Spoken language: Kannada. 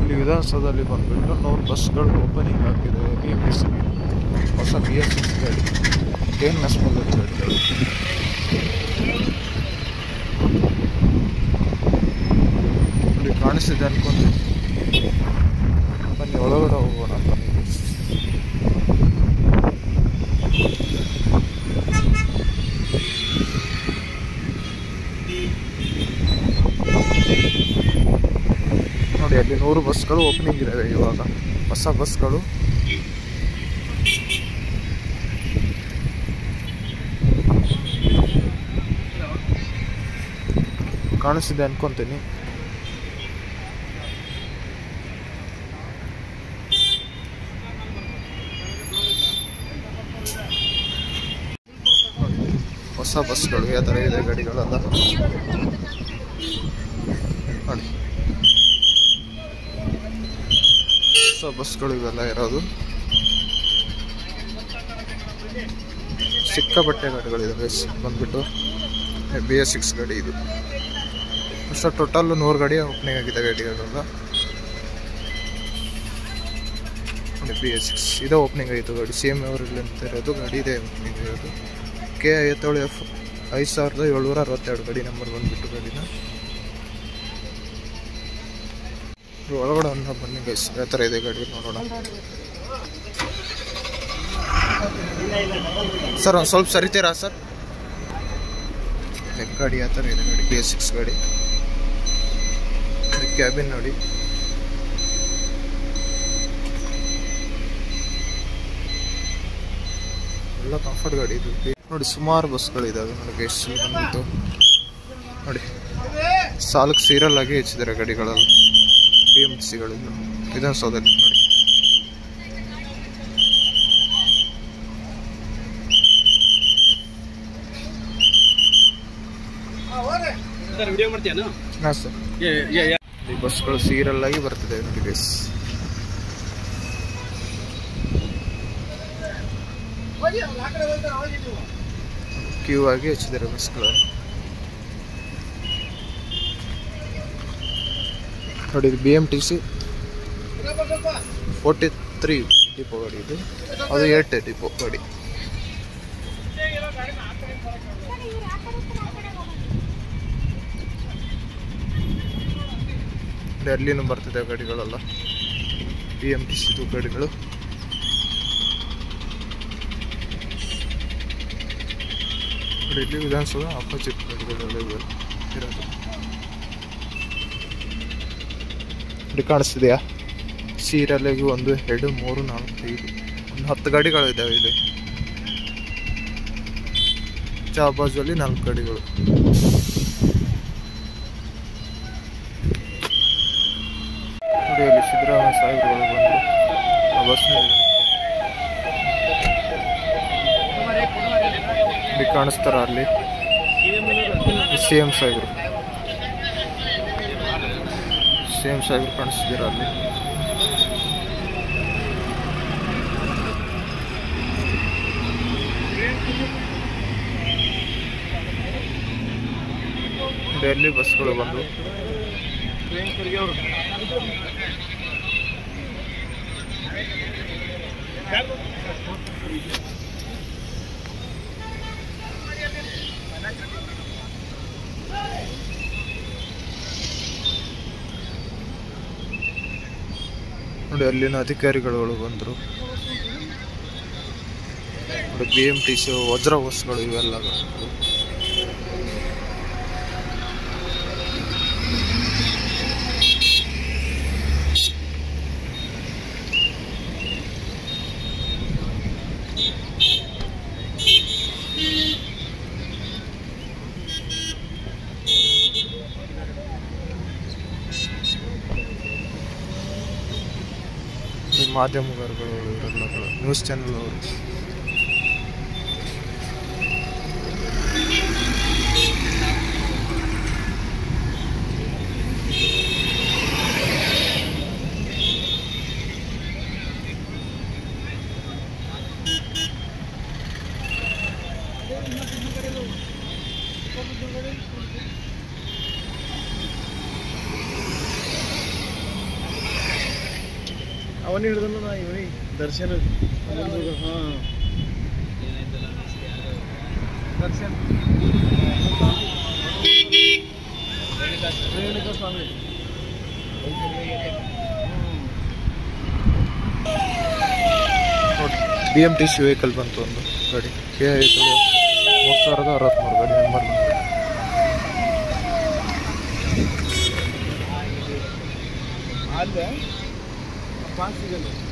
ಇಲ್ಲಿ ವಿಧಾನಸೌಧದಲ್ಲಿ ಬಂದುಬಿಟ್ಟು 100 ಬಸ್ಗಳು ಓಪನಿಂಗ್ ಆಗ್ತಿದೆ. BMTC ಹೊಸ BS6 ಗಾಡಿ, KNS ಮೂಲದ ಗಾಡಿಗಳು. ಇಲ್ಲಿ ಕಾಣಿಸ್ತಿದೆ ಅನ್ಕೊಂತೀನಿ. ಬನ್ನಿ ಒಳಗಡೆ ಹೋಗೋಣ. ನೋಡಿ ಅಲ್ಲಿ 100 ಬಸ್ಗಳು ಓಪನಿಂಗ್ ಇದ್ದಾವೆ ಇವಾಗ, ಹೊಸ ಬಸ್ಗಳು. ಕಾಣಿಸ್ತಿದೆ ಅನ್ಕೊಂತೀನಿ. ಹೊಸ ಬಸ್ಗಳು ಯಾವ ಥರ ಇದೆ ಗಾಡಿಗಳೆಲ್ಲ ನೋಡಿ. ಹೊಸ ಬಸ್ಗಳು ಇವೆಲ್ಲ ಇರೋದು. ಸಿಕ್ಕಾಪಟ್ಟೆ ಗಾಡಿಗಳಿದಾವೆ ಬಂದ್ಬಿಟ್ಟು. BS6 ಗಾಡಿ ಇದು. ಅಷ್ಟು ಟೋಟಲ್ 100 ಗಾಡಿ ಓಪನಿಂಗ್ ಆಗಿದೆ ಗಾಡಿಗಳೆಲ್ಲ. ನೋಡಿ BS6 ಇದೇ ಓಪನಿಂಗ್ ಆಯಿತು ಗಾಡಿ. CM ಅವರಲ್ಲಿ ಅಂತ ಇರೋದು ಗಾಡಿ ಇದೆ ಓಪನಿಂಗ್ ಇರೋದು. K57F 5762 ಗಾಡಿ ನಂಬರ್ ಬಂದ್ಬಿಟ್ಟು ಗಾಡಿನ. ಒಳಗಡೆ ಒಂದು ಬನ್ನಿ ಗೈಸ್, ಯಾವ ಥರ ಇದೆ ಗಾಡಿ ನೋಡೋಣ. ಸರ್ ಒಂದು ಸ್ವಲ್ಪ ಸರಿತೀರಾ ಸರ್? ಗಾಡಿ ಯಾವ ಥರ ಇದೆ ಗಾಡಿ, BS6 ಗಾಡಿ. ಕ್ಯಾಬಿನ್ ನೋಡಿ, ಎಲ್ಲ ಕಂಫರ್ಟ್ ಗಾಡಿ ಇದು ನೋಡಿ. ಸುಮಾರು ಬಸ್ಗಳಿದ್ದಾವೆ ನೋಡಿ ಗೈಸ್. ಬಂದ್ಬಿಟ್ಟು ನೋಡಿ ಸಾಲಕ್ಕೆ ಸೀರಿಯಲ್ ಆಗಿ ಹೆಚ್ಚಿದ್ದಾರೆ ಗಾಡಿಗಳೆಲ್ಲ. BMTCಗಳಿಂದ ವಿಧಾನಸೌಧದಲ್ಲಿ ನೋಡಿ. ಹಾಂ ಸರ್, ಈ ಬಸ್ಗಳು ಸೀರಿಯಲ್ ಆಗಿ ಬರ್ತಿದೆ ನೋಡಿ ಗೈಸ್. ಕ್ಯೂ ಆಗಿ ಹೆಚ್ಚಿದ್ದಾರೆ ಬಸ್ಗಳನ್ನು ನೋಡಿ. ಇದು BMTC 43 ಡಿಪೋ ಗಾಡಿ ಇದು. ಅದು 8 ಡಿಪೋ ಗಾಡಿ. ಅಲ್ಲಿನೂ ಬರ್ತಿದೆ ಗಾಡಿಗಳೆಲ್ಲ, BMTC ಗಾಡಿಗಳು. ಇಲ್ಲಿ ವಿಧಾನಸೌಧ ಅಪೋಸಿಟ್ ಗಾಡಿಗಳೆಲ್ಲ ಇರೋದು. ಇಲ್ಲಿ ಕಾಣಿಸ್ತಿದೆಯಾ ಸೀರಿಯಲ್ಲಾಗಿ 1 2 3 4 5 ಒಂದು 10 ಗಾಡಿಗಳು ಇದ್ದಾವೆ ಇಲ್ಲಿ. ಬಾಜುವಲ್ಲಿ 4 ಗಾಡಿಗಳು. ನೋಡಿ ಅಲ್ಲಿ ಸಿದ್ದರಾಮಯ್ಯ ಸಾಹೇಬರುಗಳು ಬಂದರು ಆ ಬಸ್ನಲ್ಲಿ. ಇಲ್ಲಿ ಕಾಣಿಸ್ತಾರ ಅಲ್ಲಿ CM ಸಾಹೇಬರು ಕಾಣಿಸ್ತಿದ್ದೀರ ಅಲ್ಲಿ. ಡೆಲ್ಲಿ ಬಸ್ಗಳು ಬಂದು ನೋಡಿ ಅಲ್ಲಿನ ಅಧಿಕಾರಿಗಳು ಬಂದರು ನೋಡಿ. BMTC ವಜ್ರ ಬಸ್ಗಳು ಇವೆಲ್ಲ ಮಾಧ್ಯಮಗಾರಗಳು ಇವರೆಲ್ಲ ನ್ಯೂಸ್ ಚಾನೆಲ್ ಅವರು. ಅವನೇ ಹಿಡಿದನು ನಾ ಇವನಿಗೆ ದರ್ಶನ. ಹಾಂ ದರ್ಶನ್ ರೇಣುಕಾ ಸ್ವಾಮಿ. ನೋಡಿ BMTC ವೆಹಿಕಲ್ ಬಂತು ಒಂದು ಗಾಡಿ. KA 3063 ಗಾಡಿ ನಂಬರ್. ಅಲ್ಲೇ ಪಾಸ್ ಸಿಗಲ್ಲ.